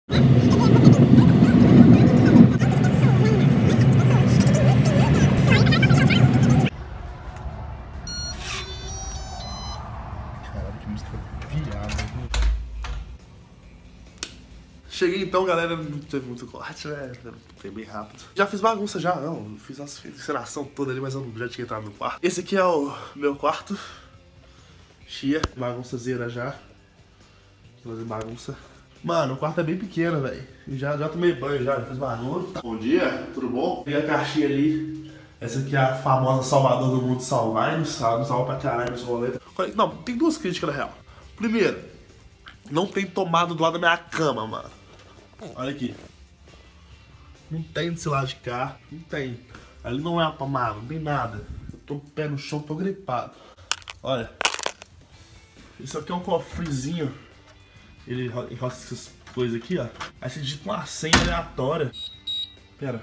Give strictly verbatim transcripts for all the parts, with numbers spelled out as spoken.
Cheguei então, galera, não teve muito corte, né? Foi bem rápido. Já fiz bagunça já, não. Fiz as encenação toda ali, mas eu já tinha entrado no quarto. Esse aqui é o meu quarto. Chia, bagunçazeira já. Fazer bagunça. Mano, o quarto é bem pequeno, velho. Já, já tomei banho, já, já fiz bagunça. Bom dia, tudo bom? Peguei a caixinha ali. Essa aqui é a famosa Salvador do Mundo Salvar. Não salva, não salva pra caralho essa roleta. Não, tem duas críticas na real. Primeiro, não tem tomada do lado da minha cama, mano. Olha aqui. Não tem desse lado de cá. Não tem. Ali não é a tomada, não tem nada. Eu tô com o pé no chão, tô gripado. Olha. Isso aqui é um cofrezinho. Ele enrosta essas coisas aqui, ó. Aí você digita uma senha aleatória. Pera.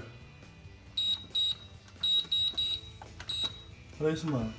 Olha isso, mano.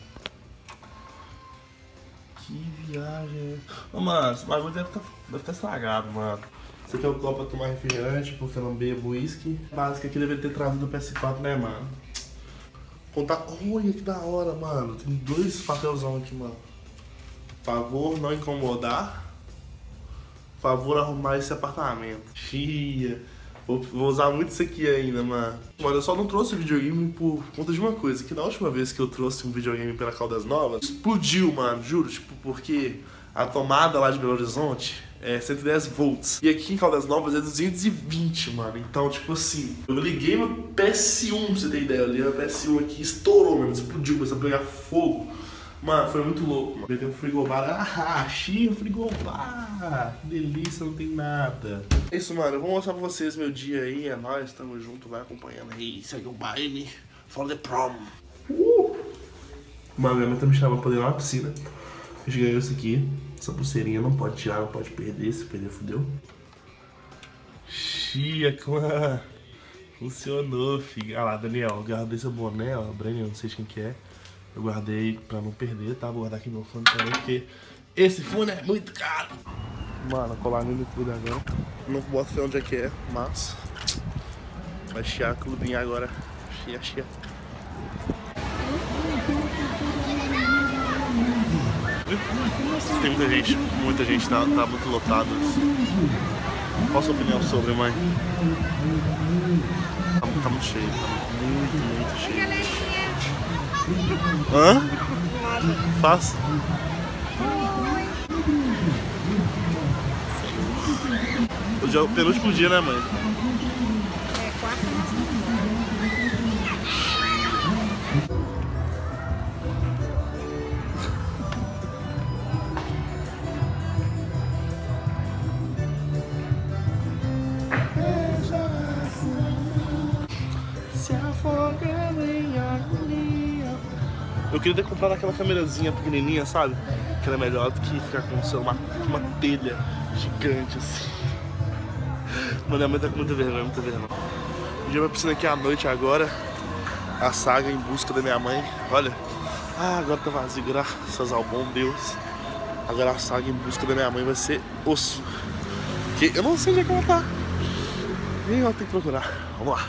Que viagem. Ô, mano, esse bagulho deve estar deve tá estragado, mano. Esse aqui é o copo pra tomar refrigerante, porque eu não bebo uísque. Básico aqui deve ter trazido o P S quatro, né, mano? Contar. Olha que da hora, mano. Tem dois papelzão aqui, mano. Favor não incomodar. Favor arrumar esse apartamento. Chia. Vou, vou usar muito isso aqui ainda, mano. Mano, eu só não trouxe videogame por conta de uma coisa. Que na última vez que eu trouxe um videogame pela Caldas Novas, explodiu, mano. Juro, tipo, porque a tomada lá de Belo Horizonte é cento e dez volts. E aqui em Caldas Novas é duzentos e vinte, mano. Então, tipo assim, eu liguei meu P S um, pra você ter ideia. Eu liguei meu P S um aqui, estourou, mano. Explodiu, começou a pegar fogo. Mano, foi muito louco, mano. Tem um frigobar. Ah, chia, frigobar. Que delícia, não tem nada. É isso, mano. Eu vou mostrar pra vocês meu dia aí. É nóis, tamo junto, vai acompanhando aí. Segue o baile. Follow the prom. Uh! Mano, minha mãe tá me chamando pra poder ir lá na piscina. A gente ganhou isso aqui. Essa pulseirinha não pode tirar, não pode perder. Se perder, fudeu. Chia, clã. Funcionou, filho. Olha lá, Daniel. Eu guardei seu boné, ó. Breno, não sei de quem que é. Eu guardei pra não perder, tá? Vou guardar aqui meu fone também, porque esse fone é muito caro. Mano, colar no clube agora. Não posso ver onde é que é, mas vai chiar o clubinho agora. Chia, chia. Tem muita gente, muita gente, tá, tá muito lotado. Qual a sua opinião sobre, mãe? Tá, tá muito cheio, tá muito, muito cheio. Hã? Faço. Hoje é o penúltimo dia, né, mãe? É, quatro. Se afogando em agonia. Eu queria ter comprado aquela câmerazinha pequenininha, sabe? Que era melhor do que ficar com sei lá, uma, uma telha gigante assim. Mano, minha mãe tá com muita vergonha, muita vergonha. Eu já vou pra piscina aqui à noite agora. A saga em busca da minha mãe. Olha. Ah, agora tá vazio, graças ao bom Deus. Agora a saga em busca da minha mãe vai ser osso. Porque eu não sei onde é que ela tá. E ela tem que procurar. Vamos lá.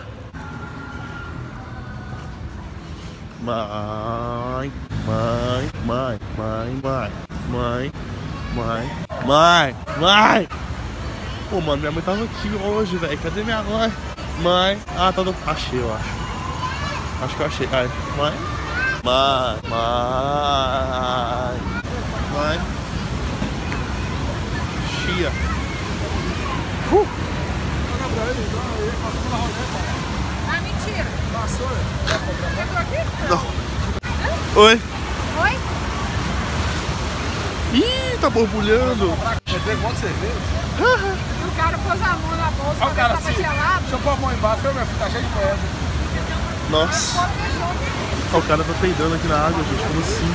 Mãe, mãe, mãe, mãe, mãe, mãe, mãe, mãe, mãe. Pô, mano, minha mãe tava aqui hoje, velho. Cadê minha mãe? Mãe. Ah, tá no... Achei, eu acho. Acho que eu achei. Ai, mãe. Mãe, mãe, mãe. Chia. Uh. Ah, mentira. Vassoura. Chegou aqui? Não. Oi. Oi? Ih, tá borbulhando. Você tem um monte de cerveja? E o cara pôs a mão na bolsa Olha o pra cara ver se assim. tava gelado. Deixa eu pôr a mão embaixo, meu filho, tá cheio de pedra. Nossa. Ó, o cara tá peidando aqui na água, gente. Como assim?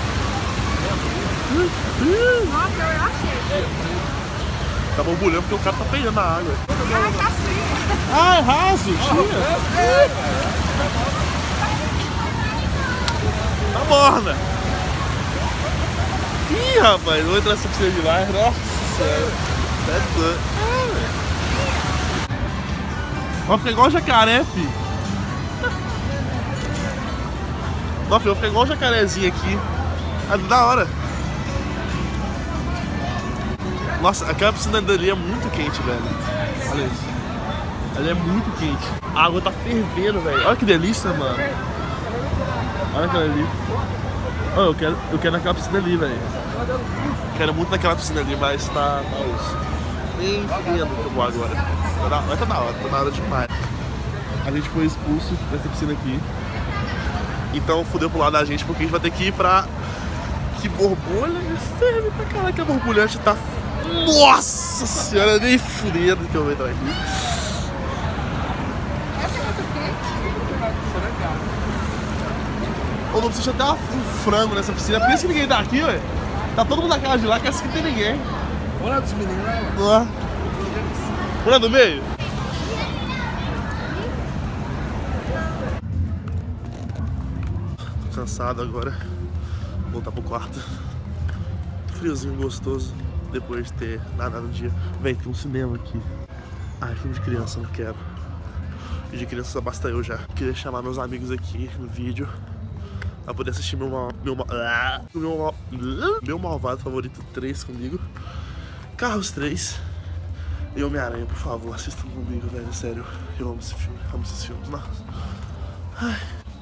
Nossa, eu achei. Tá borbulhando porque o cara tá peidando na água. Ah, tá assim. Ah, é raso, tinha. Tá morna. Ih, rapaz, vou entrar nessa piscina de lá. Nossa senhora. Tá doido. Vai ficar igual jacaré, fi. Nossa, eu vou ficar igual jacarezinho aqui. É da hora. Nossa, aquela piscina dali é muito quente, velho. Olha isso. Ela é muito quente. A água tá fervendo, velho. Olha que delícia, mano. Olha aquela ali. Oh, eu quero, eu quero naquela piscina ali, velho. Quero muito naquela piscina ali, mas tá, tá osso. Nem fedendo que eu vou agora. Vai tá na hora, tá na hora demais. A gente foi expulso dessa piscina aqui. Então fudeu pro lado da gente, porque a gente vai ter que ir pra... Que borbolha ferve pra caralho, que a borbulhante tá... Nossa senhora, nem fudendo que eu vou entrar aqui. Essa é muito quente. Ou não precisa até um frango nessa piscina. Por isso que ninguém tá aqui, ué. Tá todo mundo na casa de lá, que assim não tem ninguém. Olha dos meninos, né? Lá. Olha no meio. Tô cansado agora. Vou voltar pro quarto. Friozinho gostoso. Depois de ter nadado no dia. Vem, tem um cinema aqui. Ai, filme de criança, não quero. E de criança só basta eu já. Queria chamar meus amigos aqui no vídeo pra poder assistir meu mal, meu, meu, meu malvado favorito três comigo. Carros três e Homem-Aranha, por favor, assistam comigo, velho. Sério, eu amo esse filme, amo esses filmes. Nossa. Ai.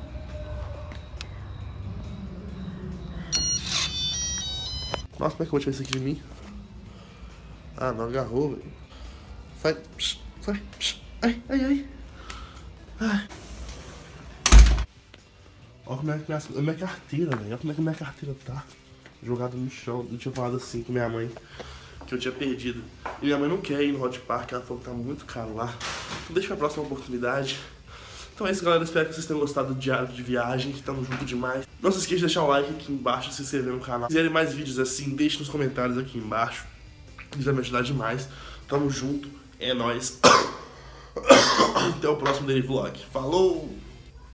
Nossa, como é que eu vou tirar isso aqui de mim? Ah, não agarrou, velho. Sai, sai, ai, ai, ai. Ai. Olha como é que minha, minha carteira, velho. Olha como é que minha carteira tá. Jogada no chão. Eu tinha falado assim com minha mãe que eu tinha perdido. E minha mãe não quer ir no Hot Park, ela falou que tá muito caro lá. Então deixa pra próxima oportunidade. Então é isso, galera. Espero que vocês tenham gostado do diário de viagem. Tamo junto demais. Não se esqueça de deixar o like aqui embaixo, se inscrever no canal. Se quiserem mais vídeos assim, deixe nos comentários aqui embaixo. Isso vai me ajudar demais. Tamo junto. É nóis. Até o próximo Daily Vlog. Falou!